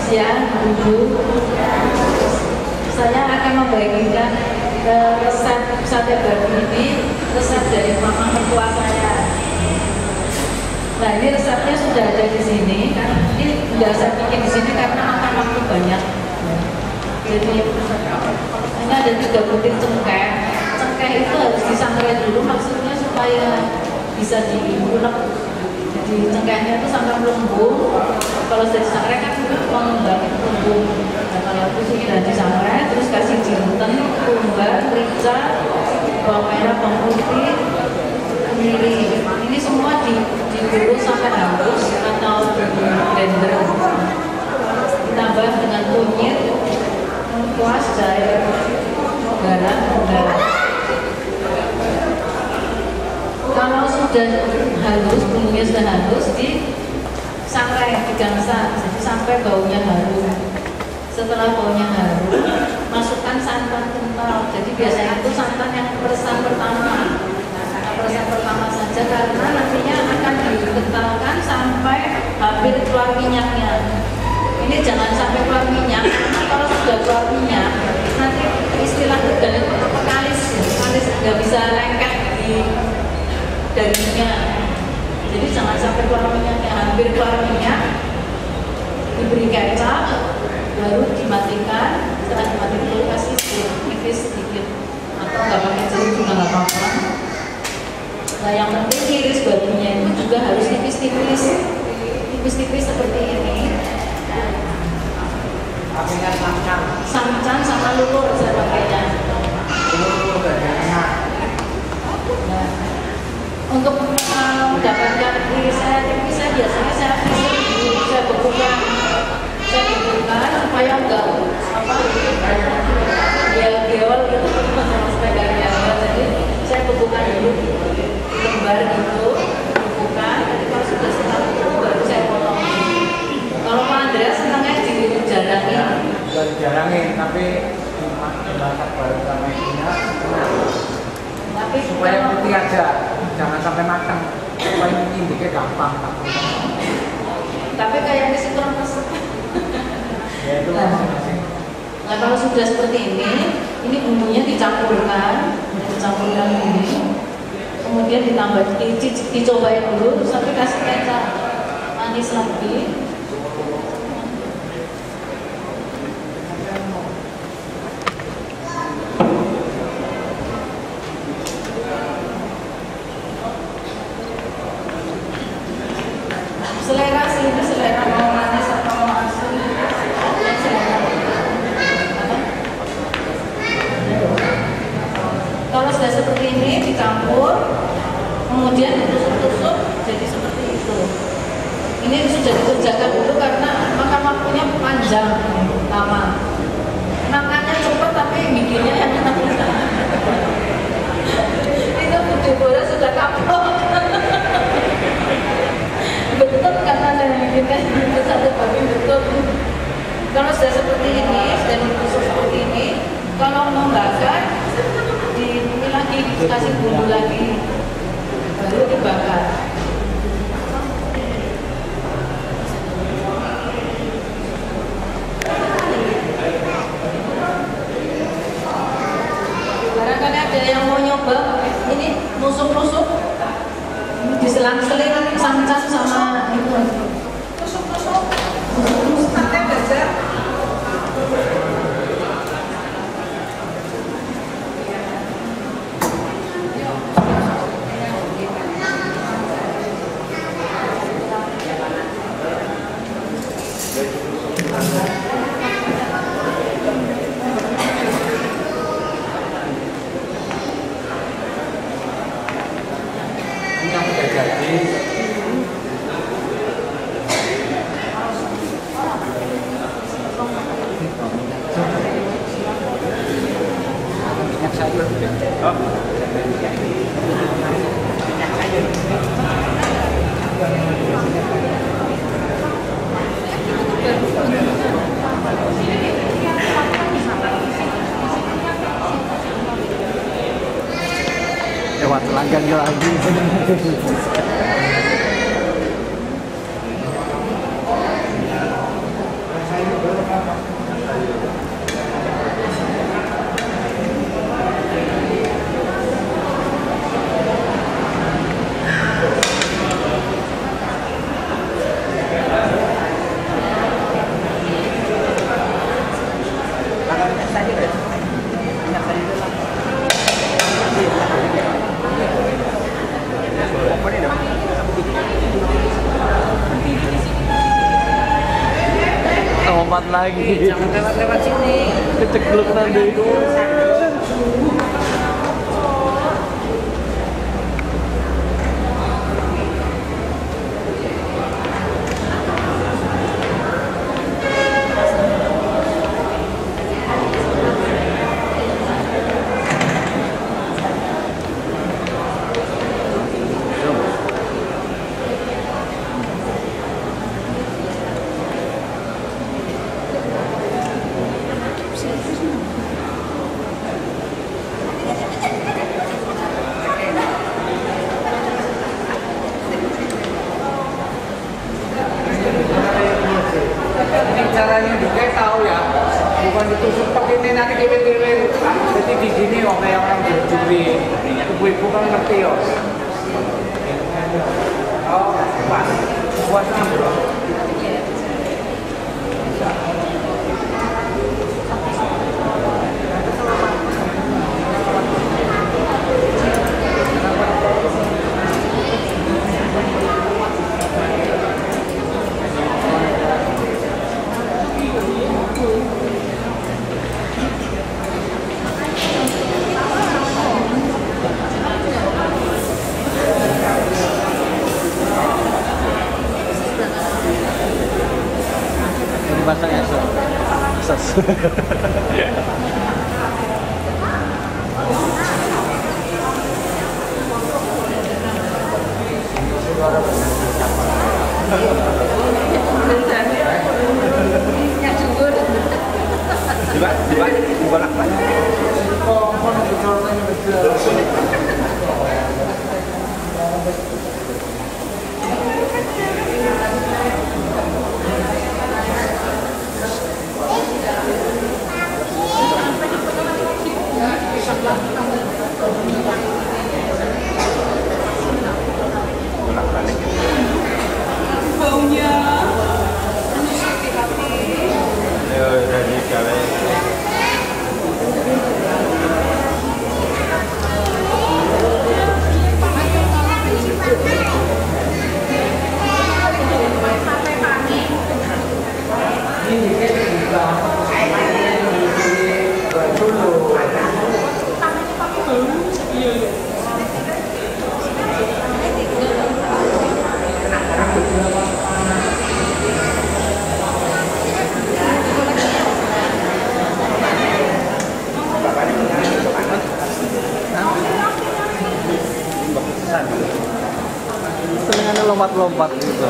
siang, Ibu. Saya akan membagikan resep sate babi ini, resep dari mama mertua saya. Nah, ini resepnya sudah ada di sini. Ini tidak saya bikin di sini karena makan waktu banyak. Jadi ini ada 3 butir cengkeh. Cengkeh itu harus disangrai dulu, maksudnya supaya bisa diulek. Jadi cengkehnya itu sampai melembung. Kalau sudah disangrai kan mengembang itu melembung. Nah, kalau itu sudah disangrai, terus kasih jinten, kumbar, merica, bawang merah, bawang putih, kemiri. Ini semua digulung sampai halus atau di blender. Ditambah dengan kunyit, lengkuas, jahe, garam, gula. Kalau sudah halus, bumbunya sudah halus, disangrai, digangsang, jadi sampai baunya harum. Setelah baunya harum, masukkan santan kental. Jadi biasanya itu santan yang peresan pertama. Peresan pertama saja karena nantinya akan dikentalkan sampai hampir keluar minyaknya. Ini jangan sampai keluar minyak, karena kalau sudah keluar minyak, nanti istilah udang itu kalis nggak bisa lengket di dagingnya. Jadi jangan sampai keluar minyaknya, hampir keluar minyak, diberi kecap, baru dimatikan. Setelah dimatikan baru kasih nipis sedikit, atau nggak pakai jeruk juga nggak apa-apa. Nah, yang penting iris babinya itu juga harus tipis-tipis seperti ini. Pakainya Samcan sama lulur saya pakainya. Nah, untuk mendapatkan iris saya tipis, saya biasanya saya bekukan supaya enggak ya gewel gitu, supaya enggak gewel. Jadi saya bekukan dulu lembar gitu, bekukan. Nanti kalau sudah setengah itu baru saya potong. Kalau Pak Andrea senangnya jarangin, tapi dimasak baru sama ibunya. Tapi supaya putih aja, jangan sampai matang. Supaya indiknya gampang. Tapi kayaknya sih kurang resep. Ya itu masing-masing. Nah, kalau sudah seperti ini bumbunya dicampurkan ini. Kemudian ditambah, dicobain dulu, sampai kasih kecap manis lagi. Selera sih, itu selera mau manis atau mau asin. Kalau sudah seperti ini dicampur, kemudian ditusuk-tusuk jadi seperti itu. Ini sudah dikerjakan dulu karena makan waktunya panjang, lama. Makannya cepat tapi bikinnya yang enak. Itu Budi Bora sudah kapok. Betul karena dari kita itu satu babi betul. Kalau sudah seperti ini, sudah ditusuk seperti ini, kalau mau bakar, ini lagi kasih bumbu lagi, baru dibakar. Barangkali ada yang mau nyoba, ini nusuk-nusuk, diselang-seling sancan sama itu. Tusuk-tusuk, sate belajar. Lewat pelanggan lagi. lompat lagi. Jangan lewat sini. Kecekluk nanti. Caranya juga tahu ya, bukan ditusuk pakai ini nanti kewin-kewin. Jadi di sini kayak orang berjuri, ibu-ibu kan ngerti ya. Oh, pas, buat ambil. Pasang esok. Dibalak lah. Oh, Baunya. Ya udah dikali. Senengannya lompat-lompat gitu.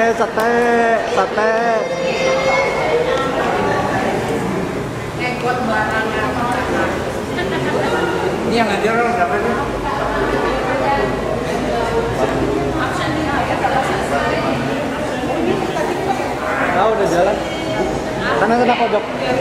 sate, sate. Ini yang ngajar orang berapa itu? Tahu udah jalan. Sana kena kodok.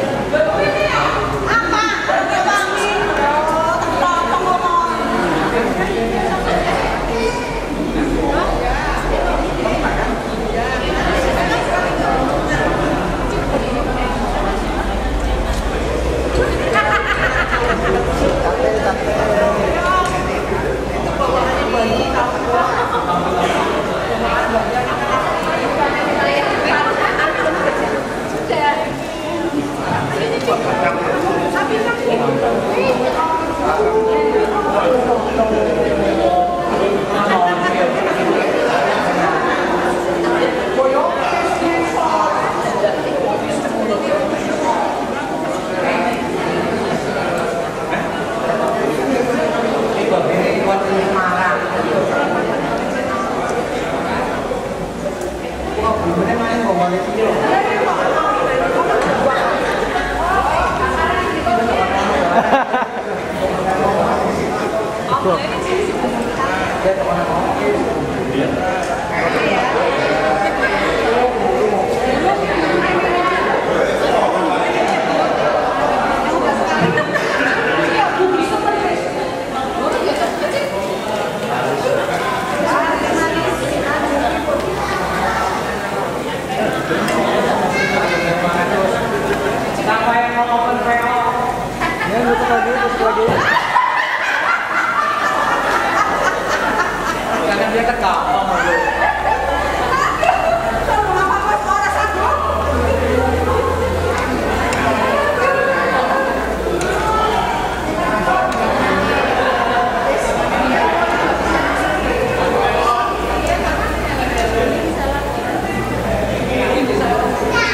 Karena dia tegak,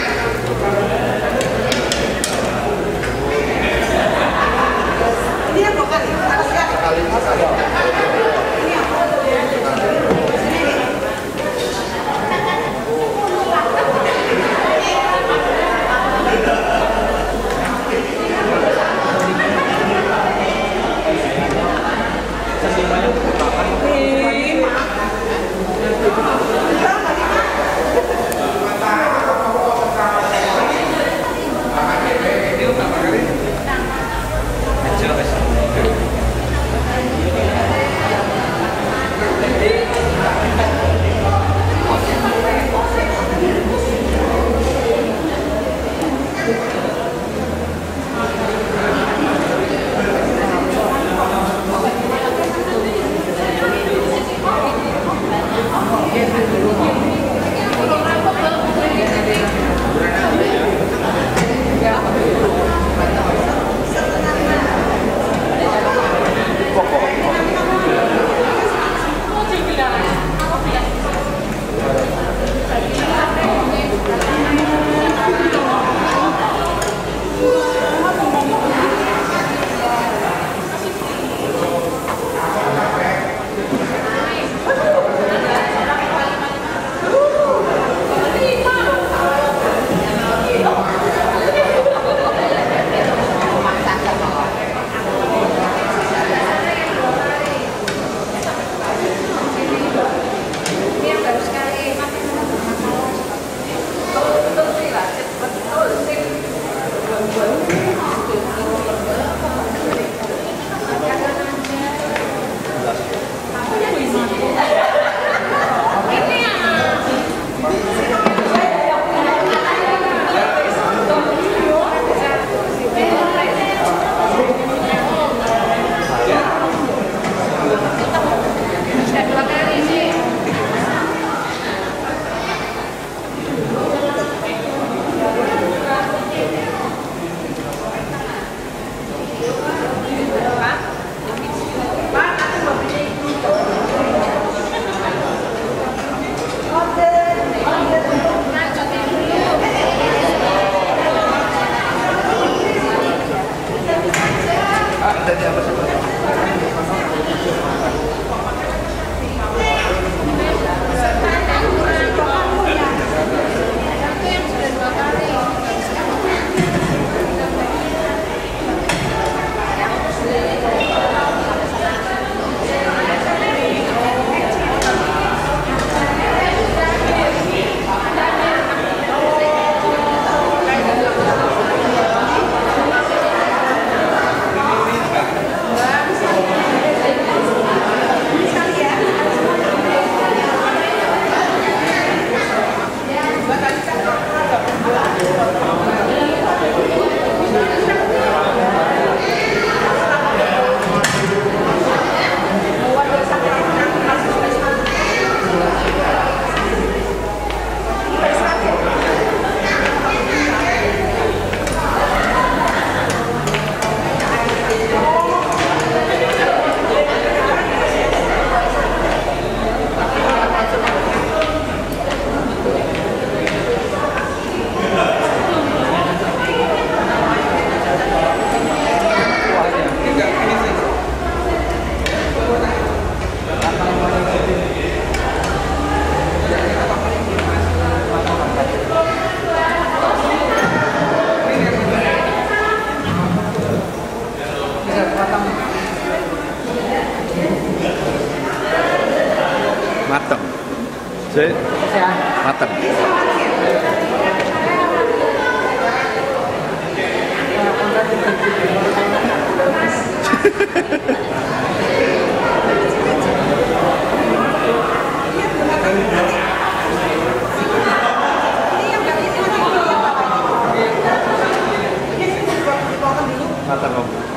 Ini Saya Ya. matang. Matang, Om.